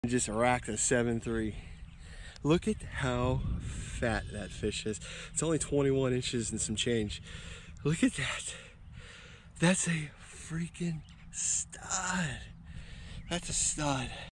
Just racked a 7.3. Look at how fat that fish is. It's only 21 inches and some change. Look at that. That's a freaking stud. That's a stud.